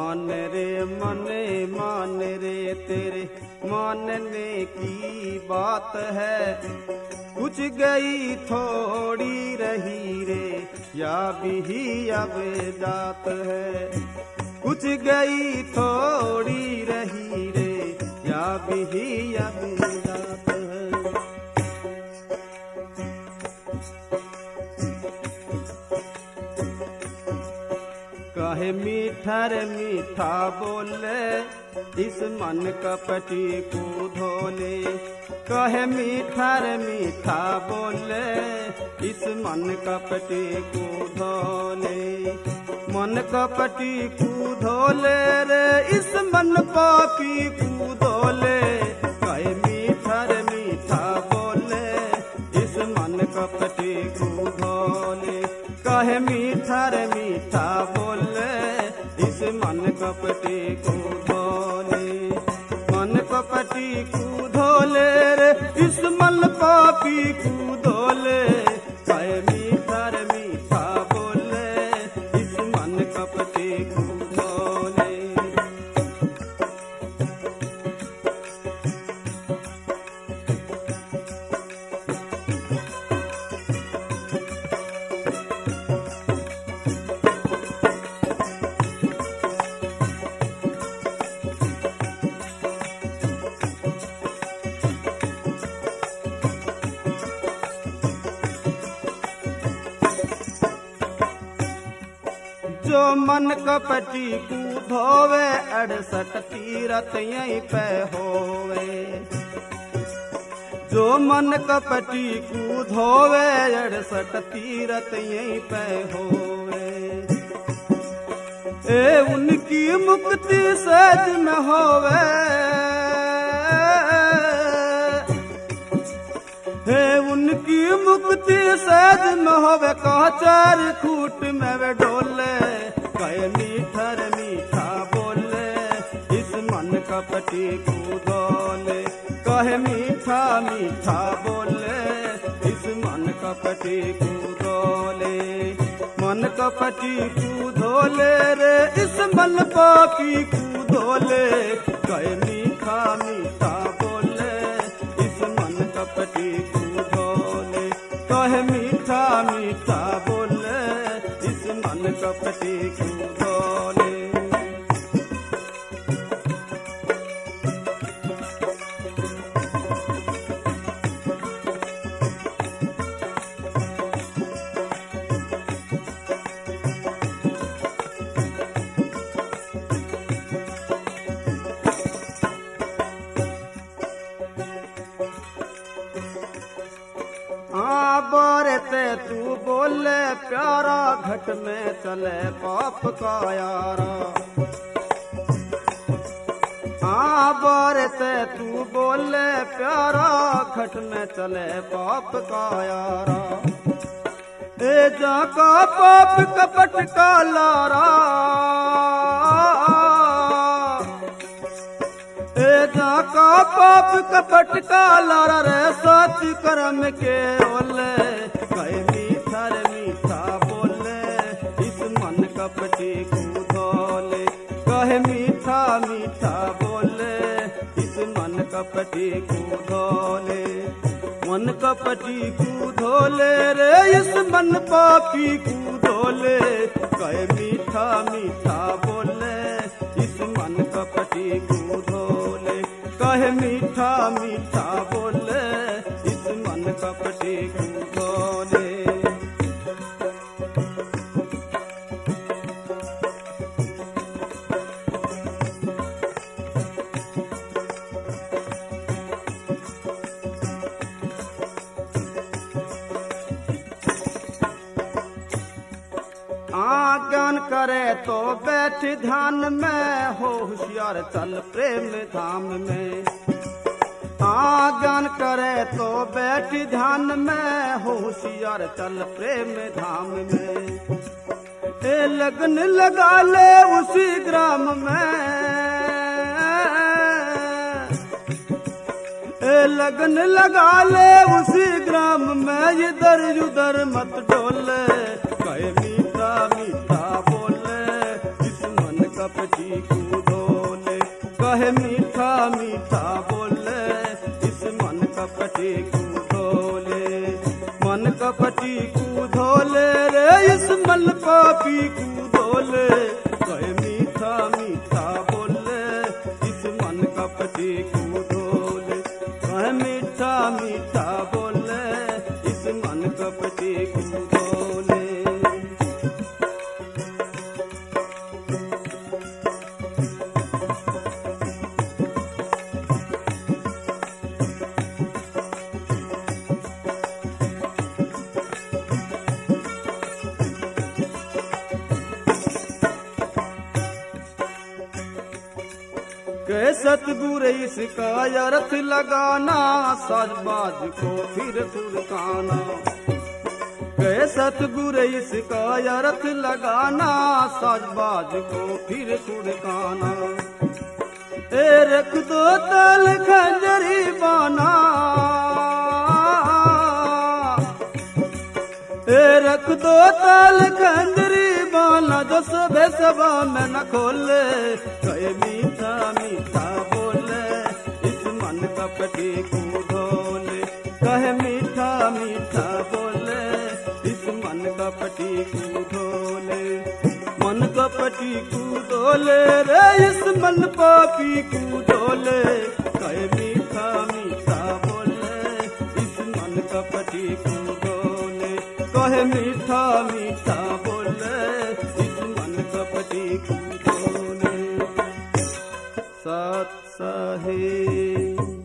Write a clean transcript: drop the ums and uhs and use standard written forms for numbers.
मान रे तेरे मानने की बात है। कुछ गई थोड़ी रही रे या भी अब जात है। कुछ गई थोड़ी रही रे या भी अब जात है। कहे मीठा रे मीठा बोले इस मन कपटी को धोले। कहे मीठा रे मीठा बोले इस मन कपटी को धोले। मन कपटी को धोले रे इस मन पापी को धोले। कहे मीठा रे मीठा बोले इस मन कपटी को धोले। कहे मीठा रे मीठा बोले इस मन कपटी को धोले। मन कपटी को धोले रे इस मन पापी को धोले। कहे मीठा रे मीठा बोले इस मन कपटी को धोले। जो मन कपटी को धोवे 68 तीरथ यहीं पे होवे। जो मन कपटी को धोवे 68 तीरथ यहीं पे होवे। ए उनकी मुक्ति सहज में होवे। हे उनकी मुक्ति सहज में होवे। कह चार खूट में वे डोले। कहे मीठा रे मीठा बोले इस मन कपटी को धोले। कहे मीठा मीठा बोले इस मन कपटी को धोले। मन कपटी को धोले रे इस मन पापी को धोले। कहे मीठा मीठा बोले इस मन कपटी को धोले। कहे मीठा मीठा बोले इस मन कपटी को धोले। बोरते तू बोले प्यारा घट में चले पाप का यारा। बोरते तू बोले प्यारा घट में चले पाप का यारा। ए जा का पाप कपट का लारा। जा का पाप कपट का लारा रे सच कर्म के ओले। कहे मीठा रे मीठा बोले इस मन कपटी को धोले। कहे मीठा मीठा बोले इस मन कपटी को धोले। मन कपटी को धोले रे इस मन पापी को धोले। कहे मीठा मीठा बोले इस मन कपटी को धोले। कहे मीठा मीठा बोले इस मन कपटी को धोले। ज्ञान करे तो बैठ ध्यान में हो होशियार चल प्रेम धाम में। ज्ञान करे तो बैठ ध्यान में हो होशियार चल प्रेम धाम में। ए लगन लगा ले उसी ग्राम में। ए लगन लगा ले उसी ग्राम में। इधर उधर मत डोले। कहे मीठा मीठा बोले इस मन का कपटी को धोले, कहे मीठा मीठा बोले इस मन कपटी को धोले। मन कपटी को धोले रे इस मन पापी को धोले, कहे मीठा मीठा बोले इस मन कपटी को धोले, कहे मीठा मीठा बोले इस मन कपटी को धोले। के सतगुर इसका अर्थ लगाना, साजबाज को फिर फुरकाना। के सतगुर इसका अर्थ लगाना, साजबाज को फिर फुरकाना। ए रख दो तल खंजरी बाना, ए रख दो तल खंजरी बाना, जो सुबह सबा में न खोले, कहे मीठा मीठा बोले इस मन कपटी को धोले, कहे मीठा मीठा बोले इस मन कपटी को धोले। मन कपटी को धोले रे इस मन पापी को धोले, कहे मीठा मीठा बोले इस मन कपटी को धोले, कहे मीठा मीठा